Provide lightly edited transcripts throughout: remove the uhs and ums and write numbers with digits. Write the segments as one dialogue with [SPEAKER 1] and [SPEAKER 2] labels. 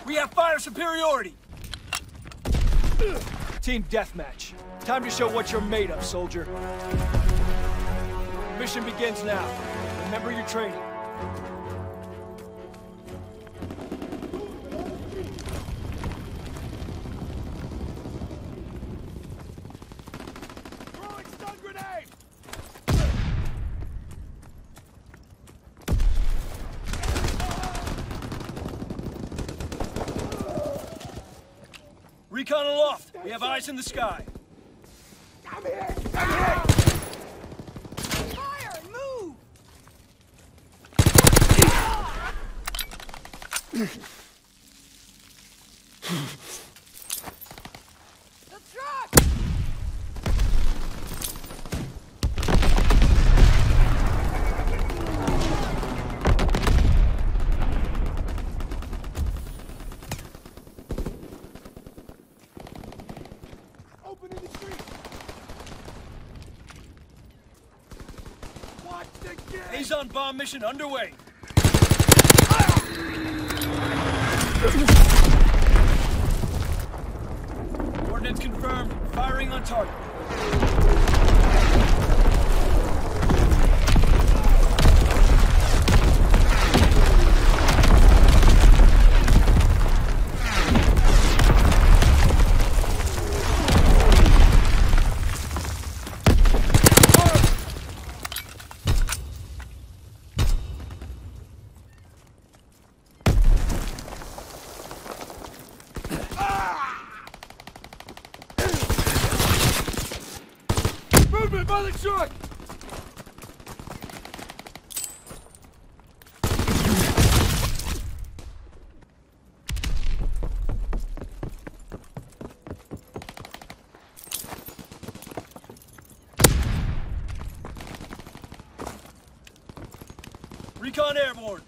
[SPEAKER 1] We have fire superiority! Team deathmatch. Time to show what you're made of, soldier. Mission begins now. Remember your training.
[SPEAKER 2] Throwing stun grenade!
[SPEAKER 1] Recon aloft. We have eyes in the sky.
[SPEAKER 2] I'm hit! I'm hit!
[SPEAKER 3] Fire! Move! The truck!
[SPEAKER 2] Open in the street! Watch the gate!
[SPEAKER 1] Azon bomb mission underway. Coordinates confirmed. Firing on target.
[SPEAKER 2] Movement by the truck!
[SPEAKER 1] Recon airborne.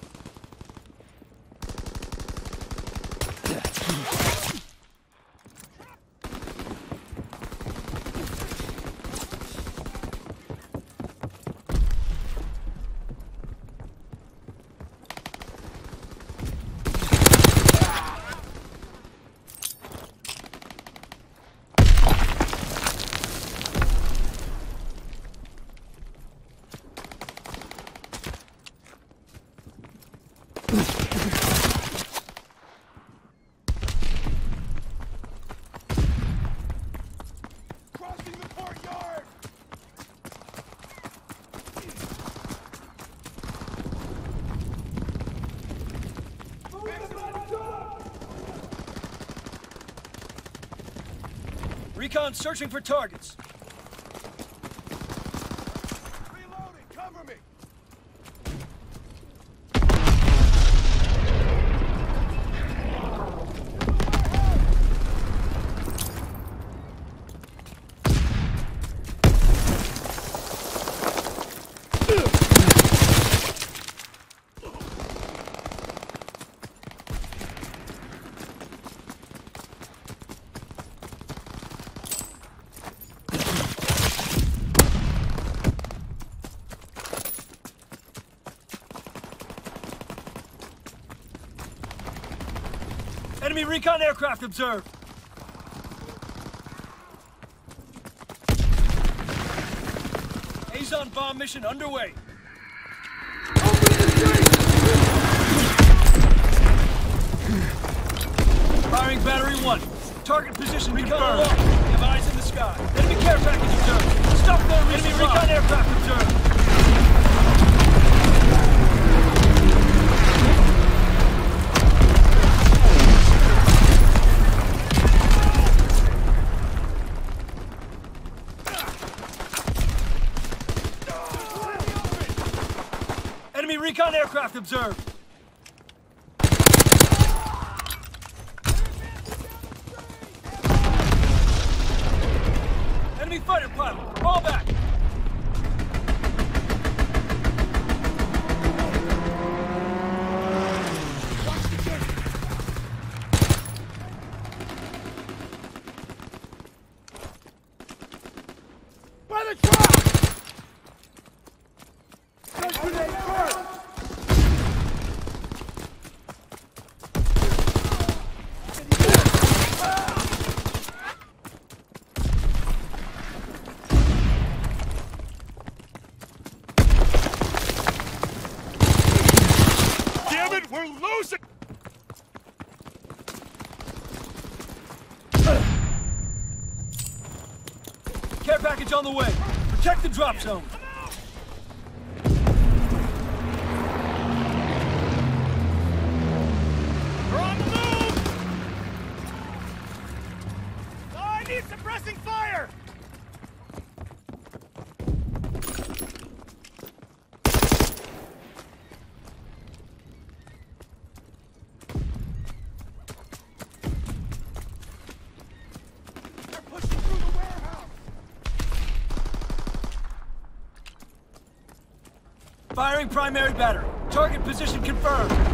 [SPEAKER 2] Crossing the courtyard!
[SPEAKER 1] Recon searching for targets.
[SPEAKER 2] Reloading! Cover me!
[SPEAKER 1] Enemy recon aircraft observed. Azon bomb mission underway. Firing battery 1. Target position recon aloft. We have eyes in the sky. Enemy care package observed. Stop there, enemy recon aircraft observed. Enemy recon aircraft observed. Enemy fighter pilot, fall back.
[SPEAKER 2] By the truck! Stun grenade first!
[SPEAKER 1] care package on the way. Protect the drop zone.
[SPEAKER 2] We're on the move! Oh, I need suppressing fire! They're pushing through the warehouse!
[SPEAKER 1] Firing primary battery. Target position confirmed.